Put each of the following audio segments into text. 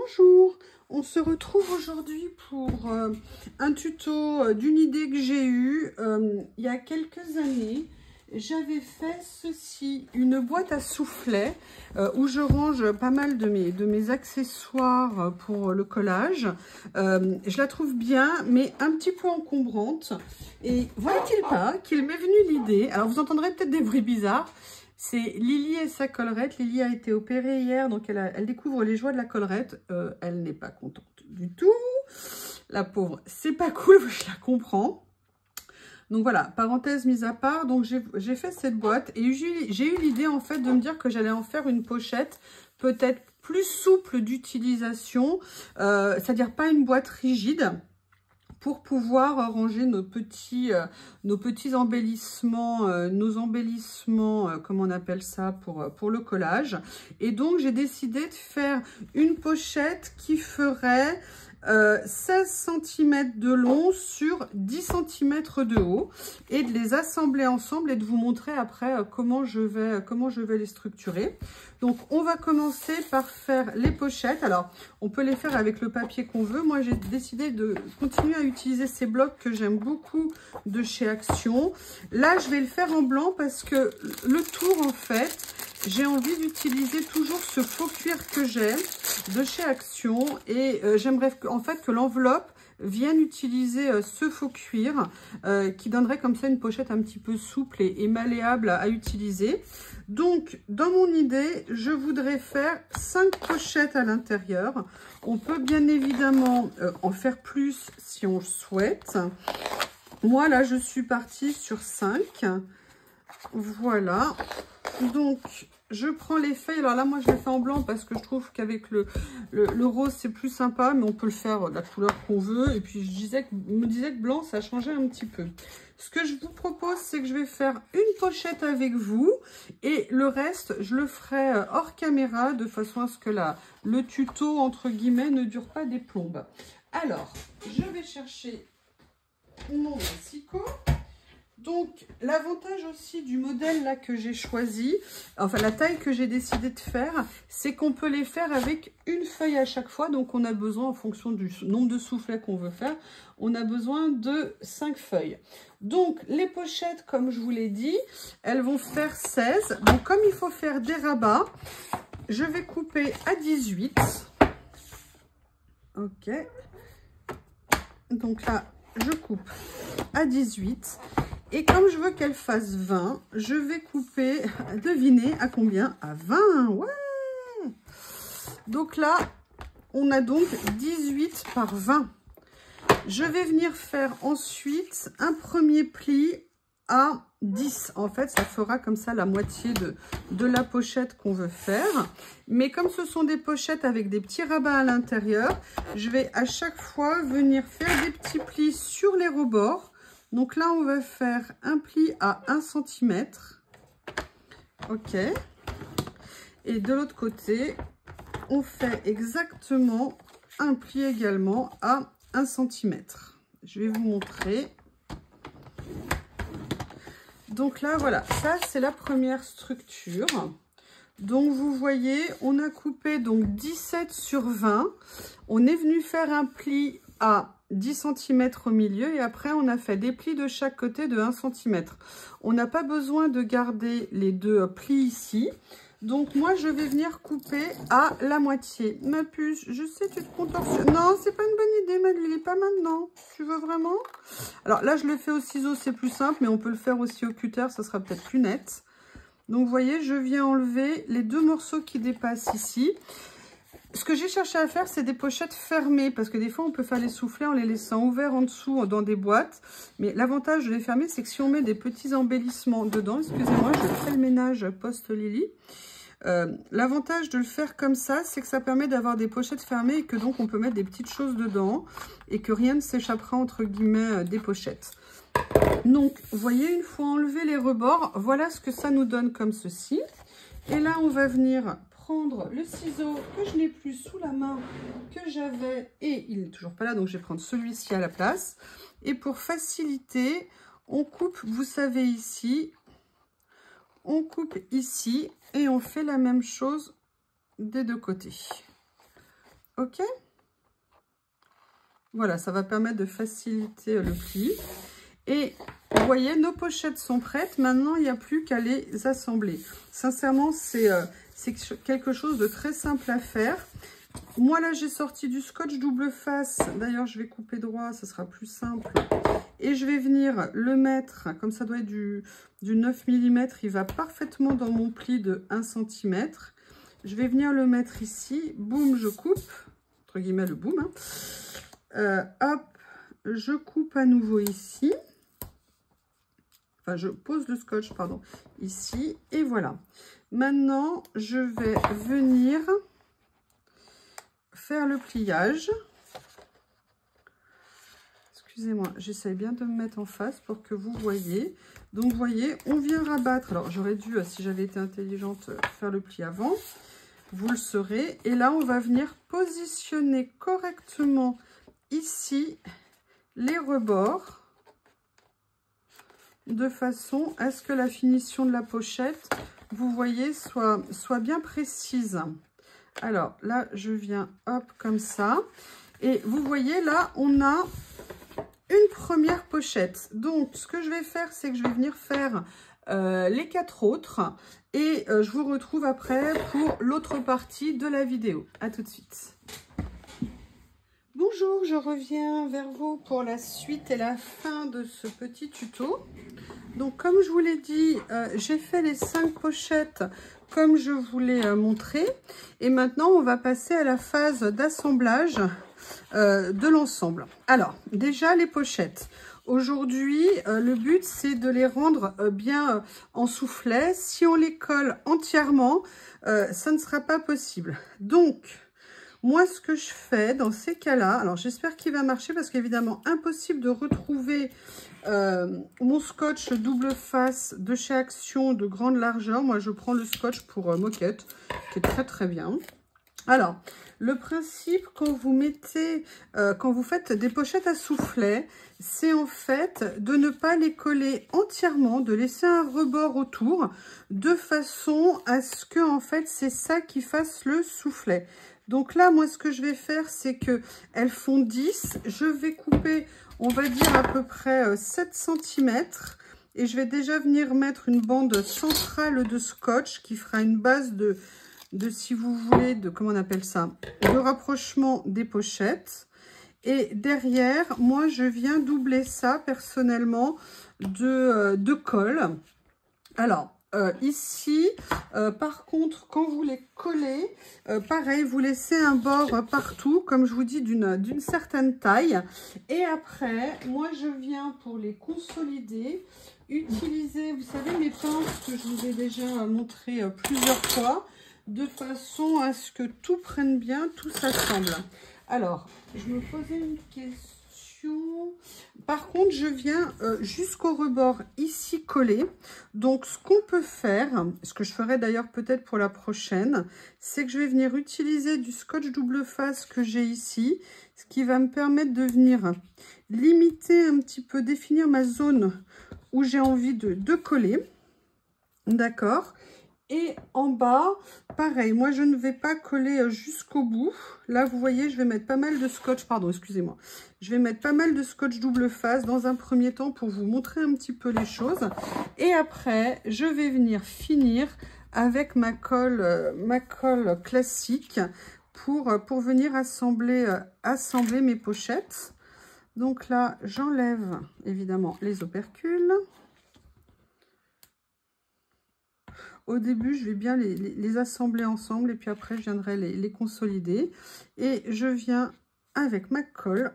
Bonjour, on se retrouve aujourd'hui pour un tuto d'une idée que j'ai eue il y a quelques années. J'avais fait ceci, une boîte à soufflets où je range pas mal de mes accessoires pour le collage. Je la trouve bien, mais un petit peu encombrante. Et voilà-t-il pas qu'il m'est venu l'idée. Alors vous entendrez peut-être des bruits bizarres. C'est Lily et sa collerette. Lily a été opérée hier, donc elle découvre les joies de la collerette. Elle n'est pas contente du tout. La pauvre, c'est pas cool, je la comprends. Donc voilà, parenthèse mise à part, donc j'ai fait cette boîte et j'ai eu l'idée en fait de me dire que j'allais en faire une pochette peut-être plus souple d'utilisation, c'est-à-dire pas une boîte rigide, pour pouvoir ranger nos petits embellissements, comment on appelle ça, pour le collage. Et donc, j'ai décidé de faire une pochette qui ferait 16 cm de long sur 10 cm de haut et de les assembler ensemble et de vous montrer après comment je vais les structurer. Donc, on va commencer par faire les pochettes. Alors, on peut les faire avec le papier qu'on veut. Moi, j'ai décidé de continuer à utiliser ces blocs que j'aime beaucoup de chez Action. Là, je vais le faire en blanc parce que le tour, en fait, j'ai envie d'utiliser toujours ce faux cuir que j'ai de chez Action. Et j'aimerais en fait que l'enveloppe vienne utiliser ce faux cuir qui donnerait comme ça une pochette un petit peu souple et malléable à utiliser. Donc, dans mon idée, je voudrais faire 5 pochettes à l'intérieur. On peut bien évidemment en faire plus si on le souhaite. Moi, là, je suis partie sur 5. Voilà. Donc, je prends les feuilles. Alors là, moi, je les fais en blanc parce que je trouve qu'avec le rose, c'est plus sympa. Mais on peut le faire de la couleur qu'on veut. Et puis, je me disais que blanc, ça changeait un petit peu. Ce que je vous propose, c'est que je vais faire une pochette avec vous. Et le reste, je le ferai hors caméra de façon à ce que le tuto, entre guillemets, ne dure pas des plombes. Alors, je vais chercher mon massicot. Donc, l'avantage aussi du modèle là que j'ai choisi, enfin la taille que j'ai décidé de faire, c'est qu'on peut les faire avec une feuille à chaque fois. Donc, on a besoin, en fonction du nombre de soufflets qu'on veut faire, on a besoin de 5 feuilles. Donc, les pochettes, comme je vous l'ai dit, elles vont faire 16. Donc, comme il faut faire des rabats, je vais couper à 18. Ok. Donc là, je coupe à 18. Et comme je veux qu'elle fasse 20, je vais couper, devinez à combien? À 20, ouais. Donc là, on a donc 18 par 20. Je vais venir faire ensuite un premier pli à 10. En fait, ça fera comme ça la moitié de la pochette qu'on veut faire. Mais comme ce sont des pochettes avec des petits rabats à l'intérieur, je vais à chaque fois venir faire des petits plis sur les rebords. Donc là, on va faire un pli à 1 cm. Ok. Et de l'autre côté, on fait exactement un pli également à 1 cm. Je vais vous montrer. Donc là, voilà, ça c'est la première structure. Donc vous voyez, on a coupé donc 17 sur 20. On est venu faire un pli à 10 cm au milieu et après on a fait des plis de chaque côté de 1 cm. On n'a pas besoin de garder les deux plis ici. Donc moi je vais venir couper à la moitié. Ma puce, je sais tu te contorsionnes. Non, c'est pas une bonne idée ma Lily, pas maintenant. Tu veux vraiment? Alors là je le fais au ciseau, c'est plus simple, mais on peut le faire aussi au cutter, ça sera peut-être plus net. Donc vous voyez, je viens enlever les deux morceaux qui dépassent ici. Ce que j'ai cherché à faire, c'est des pochettes fermées, parce que des fois, on peut faire les soufflets en les laissant ouverts en dessous dans des boîtes. Mais l'avantage de les fermer, c'est que si on met des petits embellissements dedans, excusez-moi, je fais le ménage post-Lily. L'avantage de le faire comme ça, c'est que ça permet d'avoir des pochettes fermées et que donc on peut mettre des petites choses dedans et que rien ne s'échappera entre guillemets des pochettes. Donc, vous voyez, une fois enlevé les rebords, voilà ce que ça nous donne comme ceci. Et là, on va venir prendre le ciseau que je n'ai plus sous la main, que j'avais, et il n'est toujours pas là, donc je vais prendre celui-ci à la place. Et pour faciliter, on coupe, vous savez ici, on coupe ici, et on fait la même chose des deux côtés. Ok? Voilà, ça va permettre de faciliter le pli. Et vous voyez, nos pochettes sont prêtes. Maintenant, il n'y a plus qu'à les assembler. Sincèrement, c'est quelque chose de très simple à faire. Moi, là, j'ai sorti du scotch double face. D'ailleurs, je vais couper droit, ça sera plus simple. Et je vais venir le mettre, comme ça doit être du 9 mm. Il va parfaitement dans mon pli de 1 cm. Je vais venir le mettre ici. Boum, je coupe. Entre guillemets, le boum. Hein. Hop, je coupe à nouveau ici. Enfin, je pose le scotch, pardon, ici. Et voilà. Maintenant, je vais venir faire le pliage. Excusez-moi, j'essaie bien de me mettre en face pour que vous voyez. Donc, vous voyez, on vient rabattre. Alors, j'aurais dû, si j'avais été intelligente, faire le pli avant. Vous le saurez. Et là, on va venir positionner correctement ici les rebords de façon à ce que la finition de la pochette, vous voyez, soit bien précise. Alors, là, je viens, hop, comme ça. Et vous voyez, là, on a une première pochette. Donc, ce que je vais faire, c'est que je vais venir faire les 4 autres. Et je vous retrouve après pour l'autre partie de la vidéo. À tout de suite. Bonjour, je reviens vers vous pour la suite et la fin de ce petit tuto. Donc, comme je vous l'ai dit, j'ai fait les 5 pochettes comme je vous l'ai montré. Et maintenant, on va passer à la phase d'assemblage de l'ensemble. Alors, déjà les pochettes. Aujourd'hui, le but, c'est de les rendre bien en soufflet. Si on les colle entièrement, ça ne sera pas possible. Donc, moi, ce que je fais dans ces cas-là, alors j'espère qu'il va marcher parce qu'évidemment, impossible de retrouver mon scotch double face de chez Action de grande largeur. Moi, je prends le scotch pour moquette, qui est très très bien. Alors, le principe quand vous mettez, quand vous faites des pochettes à soufflet, c'est en fait de ne pas les coller entièrement, de laisser un rebord autour, de façon à ce que en fait c'est ça qui fasse le soufflet. Donc là, moi, ce que je vais faire, c'est que elles font 10. Je vais couper, on va dire à peu près 7 cm. Et je vais déjà venir mettre une bande centrale de scotch qui fera une base de si vous voulez, comment on appelle ça, de rapprochement des pochettes. Et derrière, moi, je viens doubler ça personnellement de colle. Alors, ici, par contre, quand vous les collez, pareil, vous laissez un bord partout, comme je vous dis, d'une certaine taille. Et après, moi, je viens pour les consolider, utiliser, vous savez, mes pinces que je vous ai déjà montré plusieurs fois, de façon à ce que tout prenne bien, tout s'assemble. Alors, je me posais une question. Par contre, je viens jusqu'au rebord ici collé. Donc, ce qu'on peut faire, ce que je ferai d'ailleurs peut-être pour la prochaine, c'est que je vais venir utiliser du scotch double face que j'ai ici, ce qui va me permettre de venir limiter un petit peu, définir ma zone où j'ai envie de coller. D'accord ? Et en bas, pareil, moi je ne vais pas coller jusqu'au bout. Là, vous voyez, je vais mettre pas mal de scotch, pardon, excusez-moi. Je vais mettre pas mal de scotch double face dans un premier temps pour vous montrer un petit peu les choses. Et après, je vais venir finir avec ma colle classique pour venir assembler mes pochettes. Donc là, j'enlève évidemment les opercules. Au début, je vais bien les assembler ensemble et puis après, je viendrai les consolider. Et je viens avec ma colle,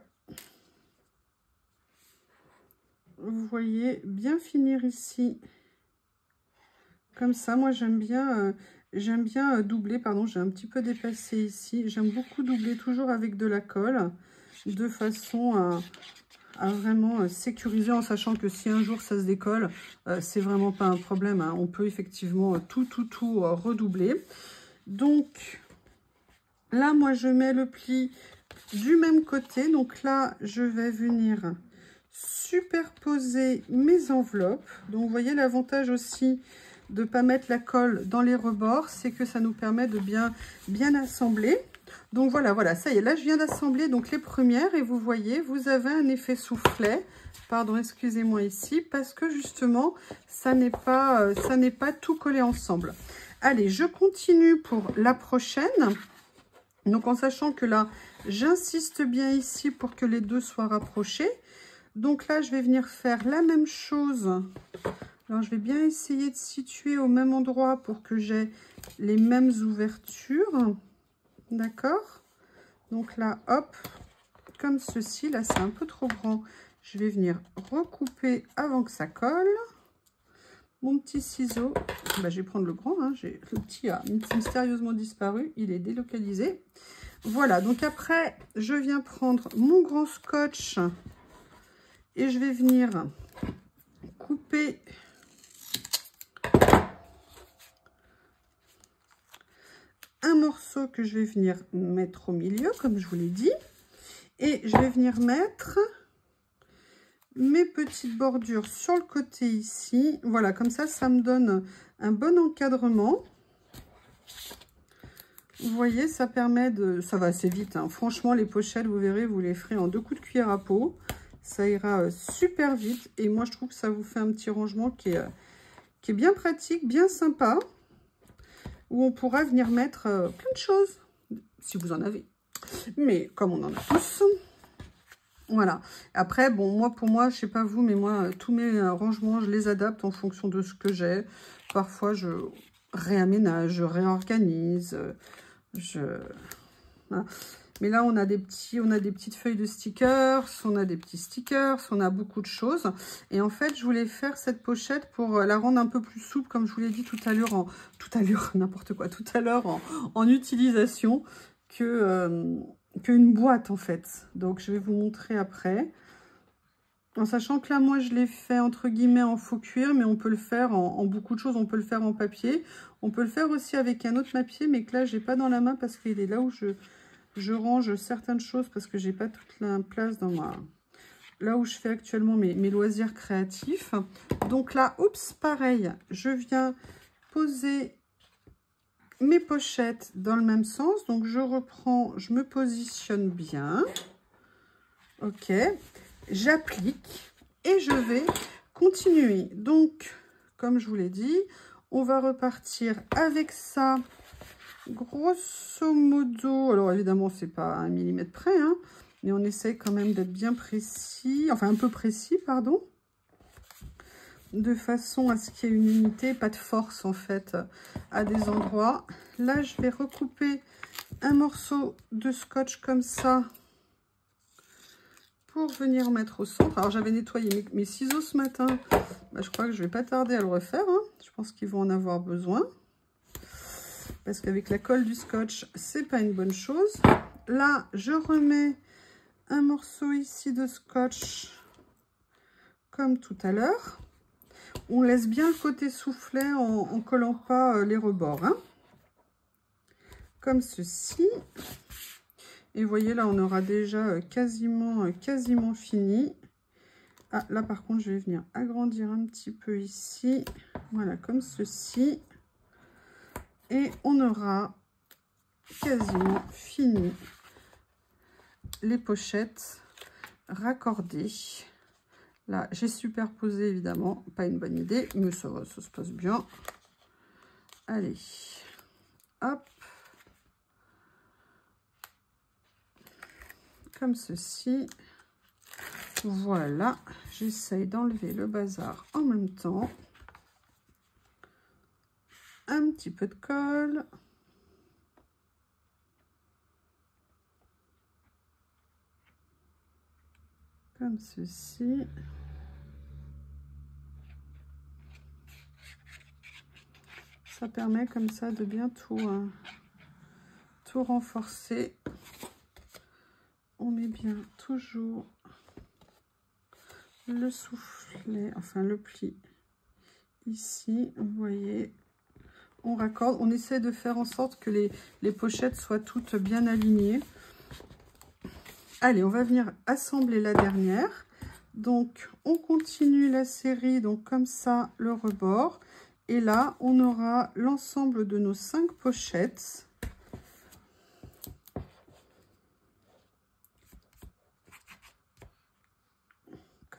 vous voyez, bien finir ici. Comme ça, moi, j'aime bien doubler. Pardon, j'ai un petit peu dépassé ici. J'aime beaucoup doubler toujours avec de la colle de façon à vraiment sécuriser, en sachant que si un jour ça se décolle, c'est vraiment pas un problème, hein. On peut effectivement tout redoubler. Donc là, moi je mets le pli du même côté. Donc là, je vais venir superposer mes enveloppes. Donc vous voyez, l'avantage aussi de ne pas mettre la colle dans les rebords, c'est que ça nous permet de bien assembler. Donc voilà, ça y est, là je viens d'assembler donc les premières et vous voyez, vous avez un effet soufflet. Pardon, excusez-moi ici, parce que justement, ça n'est pas tout collé ensemble. Allez, je continue pour la prochaine. Donc en sachant que là, j'insiste bien ici pour que les deux soient rapprochés. Donc là, je vais venir faire la même chose. Alors je vais bien essayer de situer au même endroit pour que j'ai les mêmes ouvertures. D'accord? Donc là, hop, comme ceci. Là, c'est un peu trop grand. Je vais venir recouper avant que ça colle. Mon petit ciseau, bah, je vais prendre le grand. Hein. Le petit a mystérieusement disparu. Il est délocalisé. Voilà, donc après, je viens prendre mon grand scotch et je vais venir couper un morceau que je vais venir mettre au milieu, comme je vous l'ai dit. Et je vais venir mettre mes petites bordures sur le côté ici. Voilà, comme ça me donne un bon encadrement. Vous voyez, ça permet de... Ça va assez vite, hein. Franchement, les pochettes, vous verrez, vous les ferez en 2 coups de cuillère à peau. Ça ira super vite. Et moi, je trouve que ça vous fait un petit rangement qui est bien pratique, bien sympa. Où on pourra venir mettre plein de choses, si vous en avez. Mais comme on en a tous, voilà. Après, bon, pour moi, je sais pas vous, mais moi, tous mes rangements, je les adapte en fonction de ce que j'ai. Parfois, je réaménage, je réorganise, voilà. Mais là, on a des petites feuilles de stickers, on a des petits stickers, on a beaucoup de choses. Et en fait, je voulais faire cette pochette pour la rendre un peu plus souple, comme je vous l'ai dit tout à l'heure, n'importe quoi, tout à l'heure en utilisation qu'une boîte en fait. Donc, je vais vous montrer après. En sachant que là, moi, je l'ai fait entre guillemets en faux cuir, mais on peut le faire en beaucoup de choses. On peut le faire en papier. On peut le faire aussi avec un autre papier, mais que là, j'ai pas dans la main parce qu'il est là où je range certaines choses parce que j'ai pas toute la place dans là où je fais actuellement mes loisirs créatifs. Donc là, oups, pareil, je viens poser mes pochettes dans le même sens. Donc je reprends, je me positionne bien. Ok, j'applique et je vais continuer. Donc, comme je vous l'ai dit, on va repartir avec ça. Grosso modo, alors évidemment, c'est pas 1 millimètre près, hein, mais on essaie quand même d'être bien précis, enfin un peu précis, pardon, de façon à ce qu'il y ait une unité, pas de force en fait, à des endroits. Là, je vais recouper un morceau de scotch comme ça pour venir mettre au centre. Alors, j'avais nettoyé mes ciseaux ce matin, bah, je crois que je vais pas tarder à le refaire, hein. Je pense qu'ils vont en avoir besoin. Parce qu'avec la colle du scotch, c'est pas une bonne chose. Là, je remets un morceau ici de scotch, comme tout à l'heure. On laisse bien le côté soufflet en collant pas les rebords, hein. Comme ceci. Et vous voyez, là, on aura déjà quasiment fini. Ah, là, par contre, je vais venir agrandir un petit peu ici. Voilà, comme ceci. Et on aura quasiment fini les pochettes raccordées. Là, j'ai superposé, évidemment. Pas une bonne idée, mais ça va, ça se passe bien. Allez, hop. Comme ceci. Voilà, j'essaye d'enlever le bazar en même temps. Un petit peu de colle. Comme ceci. Ça permet comme ça de bien tout renforcer. On met bien toujours le soufflet, enfin le pli ici, vous voyez. On raccorde, on essaie de faire en sorte que les pochettes soient toutes bien alignées. Allez, on va venir assembler la dernière. Donc, on continue la série, donc comme ça, le rebord. Et là, on aura l'ensemble de nos 5 pochettes.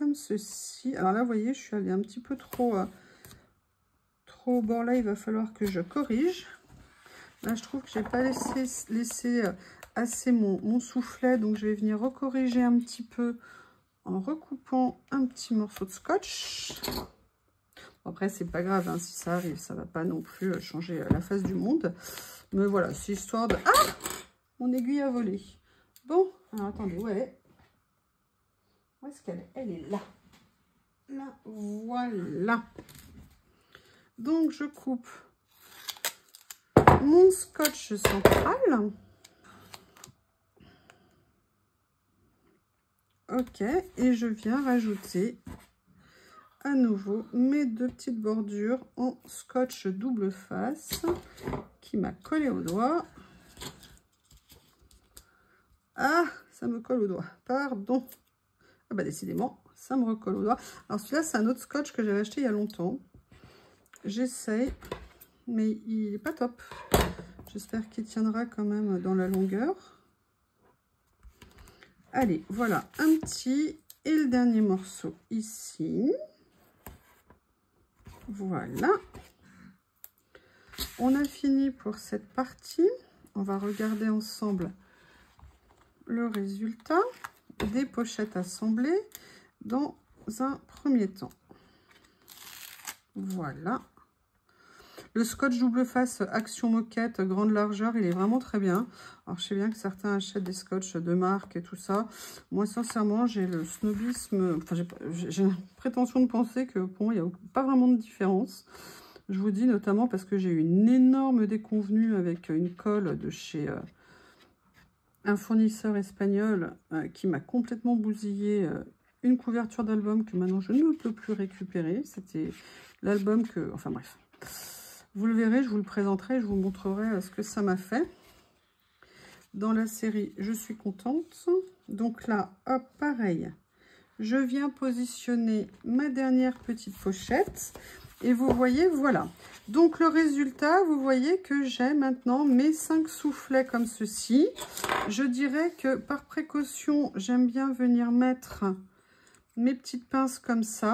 comme ceci. Alors là, vous voyez, je suis allée un petit peu trop au bord. Là, il va falloir que je corrige. Là, je trouve que j'ai pas laissé assez mon soufflet. Donc, je vais venir recorriger un petit peu en recoupant un petit morceau de scotch. Après, c'est pas grave, hein, si ça arrive. Ça va pas non plus changer la face du monde. Mais voilà, c'est histoire de... Ah! Mon aiguille a volé. Bon, alors attendez, où elle est? Où est-ce qu'elle est? Elle est là. Là, voilà. Donc, je coupe mon scotch central. Ok, et je viens rajouter à nouveau mes deux petites bordures en scotch double face qui m'a collé au doigt. Ah, ça me colle au doigt, pardon. Ah bah décidément, ça me recolle au doigt. Alors celui-là, c'est un autre scotch que j'avais acheté il y a longtemps. J'essaye, mais il n'est pas top. J'espère qu'il tiendra quand même dans la longueur. Allez, voilà, un petit et le dernier morceau ici. Voilà. On a fini pour cette partie. On va regarder ensemble le résultat des pochettes assemblées dans un premier temps. Voilà. Le scotch double face Action Moquette grande largeur, il est vraiment très bien. Alors je sais bien que certains achètent des scotch de marque et tout ça. Moi sincèrement j'ai le snobisme, enfin j'ai la prétention de penser que pour moi il n'y a pas vraiment de différence. Je vous dis notamment parce que j'ai eu une énorme déconvenue avec une colle de chez un fournisseur espagnol qui m'a complètement bousillé une couverture d'album que maintenant je ne peux plus récupérer. C'était l'album que... Enfin bref. Vous le verrez, je vous le présenterai, je vous montrerai ce que ça m'a fait. Dans la série, je suis contente. Donc là, hop, pareil. Je viens positionner ma dernière petite pochette. Et vous voyez, voilà. Donc le résultat, vous voyez que j'ai maintenant mes 5 soufflets comme ceci. Je dirais que par précaution, j'aime bien venir mettre mes petites pinces comme ça,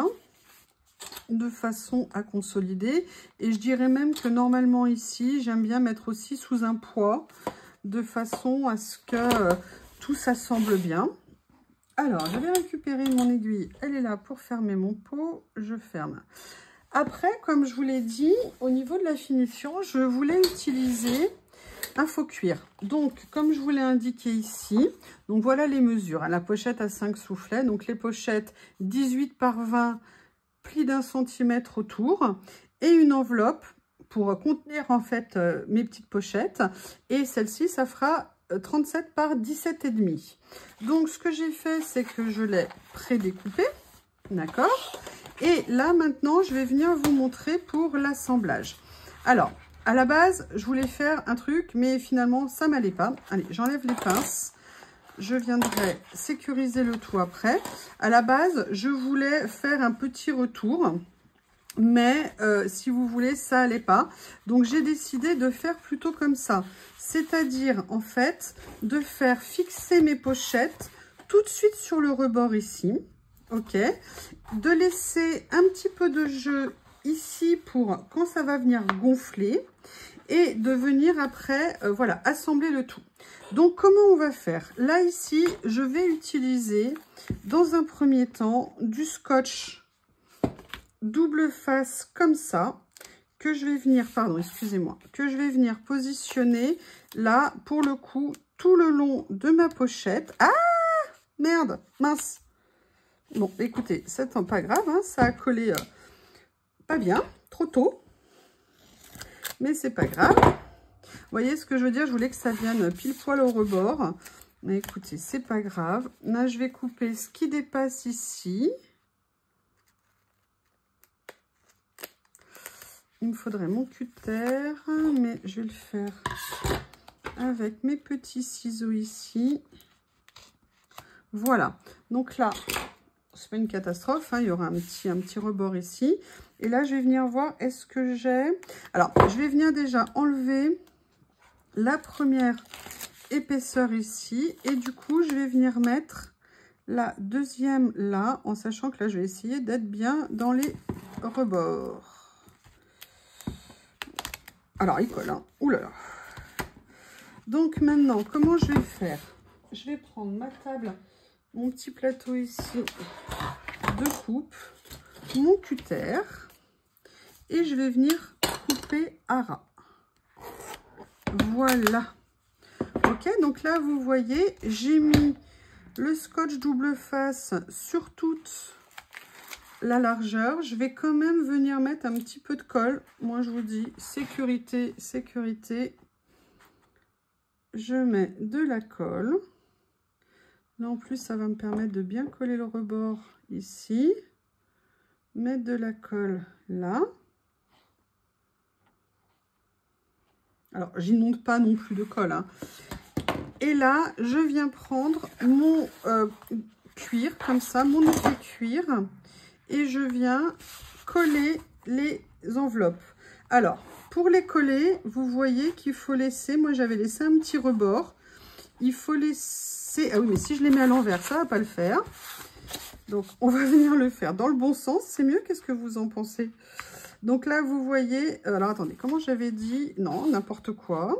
de façon à consolider. Et je dirais même que normalement ici, j'aime bien mettre aussi sous un poids, de façon à ce que tout s'assemble bien. Alors, je vais récupérer mon aiguille. Elle est là pour fermer mon pot. Je ferme. Après, comme je vous l'ai dit, au niveau de la finition, je voulais utiliser un faux cuir. Donc, comme je vous l'ai indiqué ici, donc voilà les mesures. La pochette à 5 soufflets. Donc, les pochettes 18 par 20, pli d'1 centimètre autour. Et une enveloppe pour contenir en fait mes petites pochettes. Et celle-ci, ça fera 37 par 17,5. Donc, ce que j'ai fait, c'est que je l'ai pré-découpé. D'accord? Et là, maintenant, je vais venir vous montrer pour l'assemblage. Alors, à la base, je voulais faire un truc, mais finalement, ça m'allait pas. Allez, j'enlève les pinces. Je viendrai sécuriser le tout après. À la base, je voulais faire un petit retour. Mais si vous voulez, ça allait pas. Donc, j'ai décidé de faire plutôt comme ça. C'est-à-dire, en fait, de faire fixer mes pochettes tout de suite sur le rebord ici. Ok, de laisser un petit peu de jeu ici pour quand ça va venir gonfler et de venir après, voilà, assembler le tout. Donc, comment on va faire? Là, ici, je vais utiliser dans un premier temps du scotch double face comme ça, que je vais venir, pardon, excusez-moi, que je vais venir positionner là, pour le coup, tout le long de ma pochette. Ah, merde, mince. Bon, écoutez, c'est pas grave, hein, ça a collé pas bien, trop tôt. Mais c'est pas grave. Vous voyez ce que je veux dire? Je voulais que ça vienne pile poil au rebord. Mais écoutez, c'est pas grave. Là, je vais couper ce qui dépasse ici. Il me faudrait mon cutter, mais je vais le faire avec mes petits ciseaux ici. Voilà. Donc là... c'est pas une catastrophe, hein, il y aura un petit rebord ici. Et là, je vais venir voir, est-ce que j'ai... Alors, je vais venir déjà enlever la première épaisseur ici. Et du coup, je vais venir mettre la deuxième là, en sachant que là, je vais essayer d'être bien dans les rebords. Alors, il colle, hein. Ouh là là. Donc maintenant, comment je vais faire? Je vais prendre ma table, mon petit plateau ici de coupe, mon cutter, et je vais venir couper à ras. Voilà. Ok, donc là, vous voyez, j'ai mis le scotch double face sur toute la largeur. Je vais quand même venir mettre un petit peu de colle. Moi, je vous dis, sécurité, sécurité. Je mets de la colle. Là, en plus, ça va me permettre de bien coller le rebord ici. Mettre de la colle là. Alors, j'inonde pas non plus de colle, hein. Et là, je viens prendre mon cuir, comme ça, mon épée cuir. Et je viens coller les enveloppes. Alors, pour les coller, vous voyez qu'il faut laisser... Moi, j'avais laissé un petit rebord. Il faut laisser... Ah oui, mais si je les mets à l'envers, ça ne va pas le faire. Donc, on va venir le faire dans le bon sens. C'est mieux, qu'est-ce que vous en pensez? Donc là, vous voyez... alors, attendez, comment j'avais dit? Non, n'importe quoi.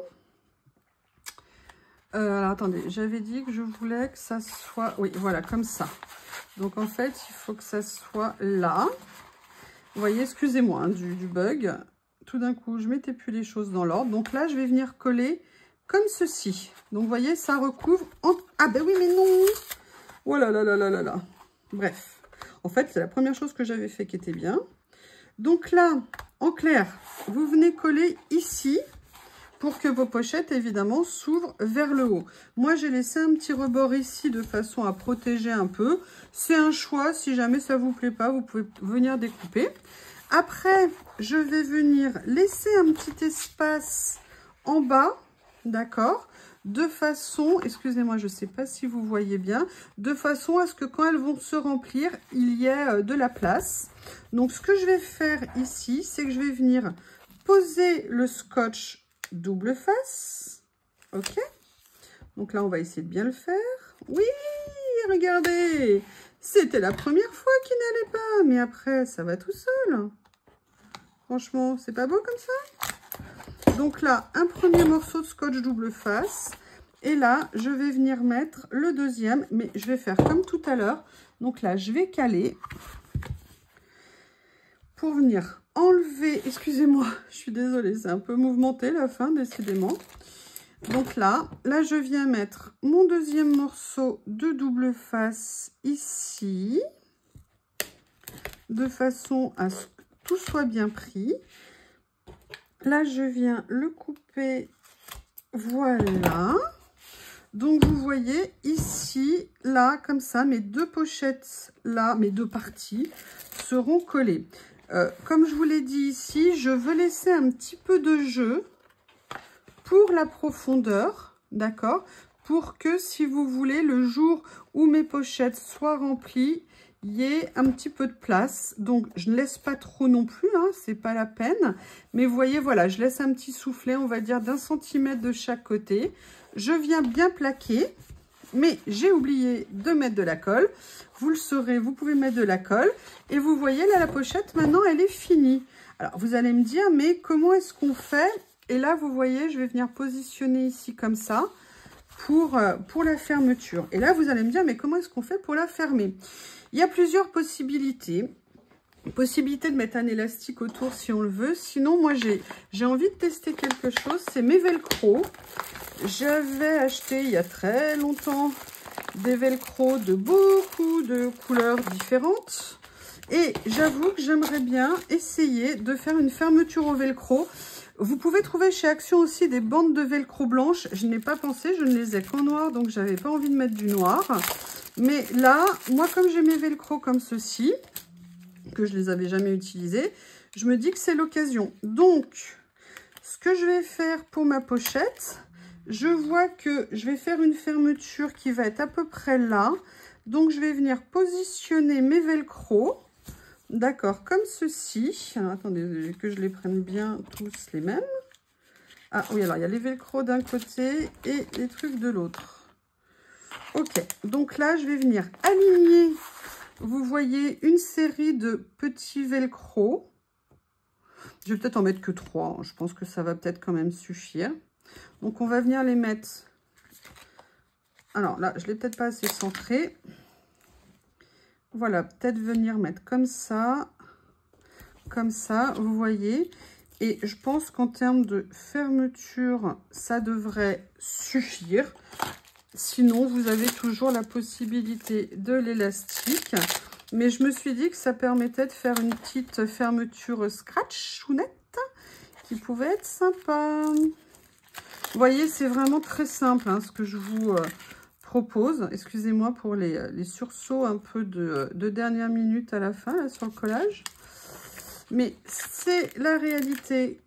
Alors, attendez, j'avais dit que je voulais que ça soit... Oui, voilà, comme ça. Donc, en fait, il faut que ça soit là. Vous voyez, excusez-moi hein, du bug. Tout d'un coup, je ne mettais plus les choses dans l'ordre. Donc là, je vais venir coller comme ceci. Donc, vous voyez, ça recouvre... Ah, ben oui, mais non. Oh là là là là là là. Bref. En fait, c'est la première chose que j'avais fait qui était bien. Donc là, en clair, vous venez coller ici pour que vos pochettes, évidemment, s'ouvrent vers le haut. Moi, j'ai laissé un petit rebord ici de façon à protéger un peu. C'est un choix. Si jamais ça ne vous plaît pas, vous pouvez venir découper. Après, je vais venir laisser un petit espace en bas, d'accord? De façon, excusez-moi, je ne sais pas si vous voyez bien, de façon à ce que quand elles vont se remplir, il y ait de la place. Donc, ce que je vais faire ici, c'est que je vais venir poser le scotch double face. Ok. Donc là, on va essayer de bien le faire. Oui, regardez. C'était la première fois qu'il n'allait pas. Mais après, ça va tout seul. Franchement, c'est pas beau comme ça? Donc là, un premier morceau de scotch double face. Et là, je vais venir mettre le deuxième. Mais je vais faire comme tout à l'heure. Donc là, je vais caler. Pour venir enlever, excusez-moi, je suis désolée, c'est un peu mouvementé la fin, décidément. Donc là, je viens mettre mon deuxième morceau de double face ici, de façon à ce que tout soit bien pris. Là, je viens le couper, voilà. Donc, vous voyez ici, là, comme ça, mes deux pochettes, là, mes deux parties seront collées. Comme je vous l'ai dit ici, je veux laisser un petit peu de jeu pour la profondeur, d'accord? Pour que, si vous voulez, le jour où mes pochettes soient remplies, il y ait un petit peu de place. Donc, je ne laisse pas trop non plus, hein, c'est pas la peine. Mais vous voyez, voilà, je laisse un petit soufflet, on va dire d'1 centimètre de chaque côté. Je viens bien plaquer. Mais j'ai oublié de mettre de la colle. Vous le saurez, vous pouvez mettre de la colle. Et vous voyez, là, la pochette, maintenant, elle est finie. Alors, vous allez me dire, mais comment est-ce qu'on fait? Et là, vous voyez, je vais venir positionner ici comme ça pour la fermeture. Et là, vous allez me dire, mais comment est-ce qu'on fait pour la fermer? Il y a plusieurs possibilités. Possibilité de mettre un élastique autour si on le veut. Sinon, moi, j'ai envie de tester quelque chose. C'est mes velcro. J'avais acheté il y a très longtemps des velcro de beaucoup de couleurs différentes. Et j'avoue que j'aimerais bien essayer de faire une fermeture au velcro. Vous pouvez trouver chez Action aussi des bandes de velcro blanches. Je n'ai pas pensé, je ne les ai qu'en noir, donc j'avais pas envie de mettre du noir. Mais là, moi comme j'ai mes velcro comme ceci, que je les avais jamais utilisés, je me dis que c'est l'occasion. Donc, ce que je vais faire pour ma pochette, je vois que je vais faire une fermeture qui va être à peu près là. Donc, je vais venir positionner mes velcro. D'accord, comme ceci. Alors, attendez, que je les prenne bien tous les mêmes. Ah oui, alors, il y a les velcro d'un côté et les trucs de l'autre. Ok, donc là, je vais venir aligner, vous voyez, une série de petits velcro. Je vais peut-être en mettre que 3, je pense que ça va peut-être quand même suffire. Donc, on va venir les mettre... Alors là, je ne l'ai peut-être pas assez centré. Voilà, peut-être venir mettre comme ça, vous voyez. Et je pense qu'en termes de fermeture, ça devrait suffire. Sinon, vous avez toujours la possibilité de l'élastique. Mais je me suis dit que ça permettait de faire une petite fermeture scratch ou nette qui pouvait être sympa. Vous voyez, c'est vraiment très simple hein, ce que je vous propose. Excusez-moi pour les sursauts un peu de dernière minute à la fin là, sur le collage. Mais c'est la réalité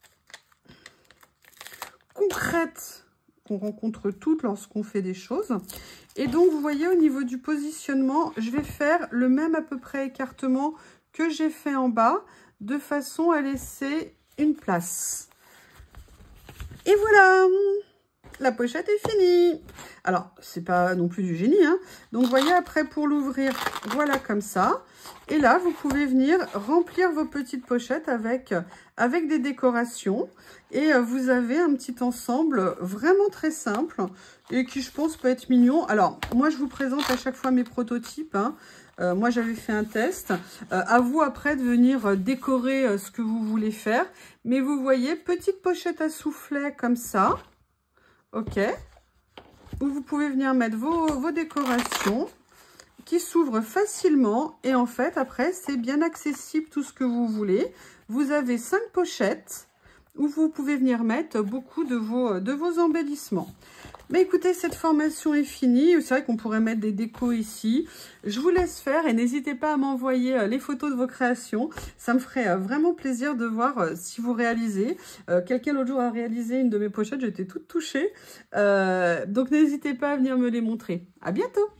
concrète qu'on rencontre toutes lorsqu'on fait des choses. Et donc, vous voyez, au niveau du positionnement, je vais faire le même à peu près écartement que j'ai fait en bas, de façon à laisser une place. Et voilà, la pochette est finie. Alors, c'est pas non plus du génie, hein. Donc, vous voyez, après, pour l'ouvrir, voilà comme ça. Et là, vous pouvez venir remplir vos petites pochettes avec des décorations. Et vous avez un petit ensemble vraiment très simple et qui, je pense, peut être mignon. Alors, moi, je vous présente à chaque fois mes prototypes, hein. Moi, j'avais fait un test. À vous, après, de venir décorer ce que vous voulez faire. Mais vous voyez, petite pochette à soufflet comme ça. OK. Où vous pouvez venir mettre vos décorations qui s'ouvrent facilement. Et en fait, après, c'est bien accessible tout ce que vous voulez. Vous avez 5 pochettes où vous pouvez venir mettre beaucoup de vos embellissements. Mais écoutez, cette formation est finie. C'est vrai qu'on pourrait mettre des décos ici. Je vous laisse faire et n'hésitez pas à m'envoyer les photos de vos créations. Ça me ferait vraiment plaisir de voir si vous réalisez. Quelqu'un l'autre jour a réalisé une de mes pochettes. J'étais toute touchée. Donc n'hésitez pas à venir me les montrer. À bientôt.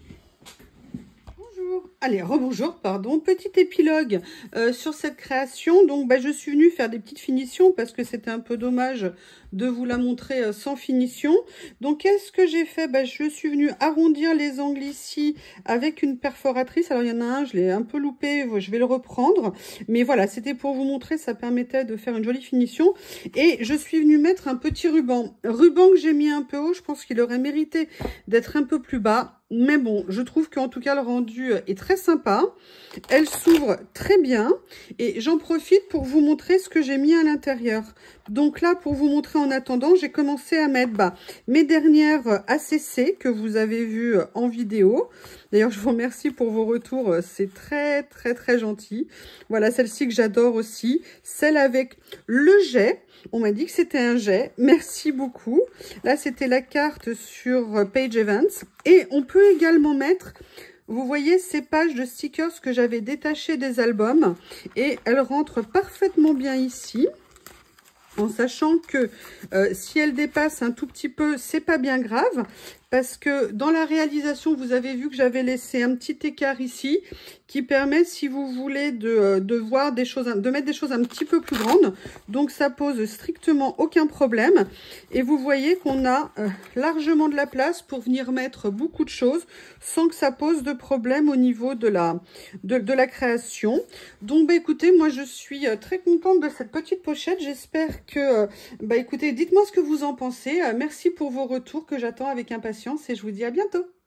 Allez, rebonjour, pardon. Petit épilogue sur cette création. Donc, je suis venue faire des petites finitions parce que c'était un peu dommage de vous la montrer sans finition. Donc, qu'est-ce que j'ai fait? Je suis venue arrondir les angles ici avec une perforatrice. Alors, il y en a un, je l'ai un peu loupé, je vais le reprendre. Mais voilà, c'était pour vous montrer, ça permettait de faire une jolie finition. Et je suis venue mettre un petit ruban. Ruban que j'ai mis un peu haut, je pense qu'il aurait mérité d'être un peu plus bas. Mais bon, je trouve qu'en tout cas, le rendu est très sympa. Elle s'ouvre très bien. Et j'en profite pour vous montrer ce que j'ai mis à l'intérieur. Donc là, pour vous montrer en attendant, j'ai commencé à mettre mes dernières ACC que vous avez vues en vidéo. D'ailleurs, je vous remercie pour vos retours. C'est très, très, très gentil. Voilà, celle-ci que j'adore aussi. Celle avec le jet. On m'a dit que c'était un jet. Merci beaucoup. Là, c'était la carte sur Page Events. Et on peut également mettre, vous voyez, ces pages de stickers que j'avais détachées des albums. Et elles rentrent parfaitement bien ici. En sachant que si elles dépassent un tout petit peu, c'est pas bien grave. Parce que dans la réalisation, vous avez vu que j'avais laissé un petit écart ici qui permet, si vous voulez, de voir des choses, de mettre des choses un petit peu plus grandes. Donc, ça pose strictement aucun problème. Et vous voyez qu'on a largement de la place pour venir mettre beaucoup de choses sans que ça pose de problème au niveau de la création. Donc, écoutez, moi, je suis très contente de cette petite pochette. J'espère que, écoutez, dites-moi ce que vous en pensez. Merci pour vos retours que j'attends avec impatience. Et je vous dis à bientôt.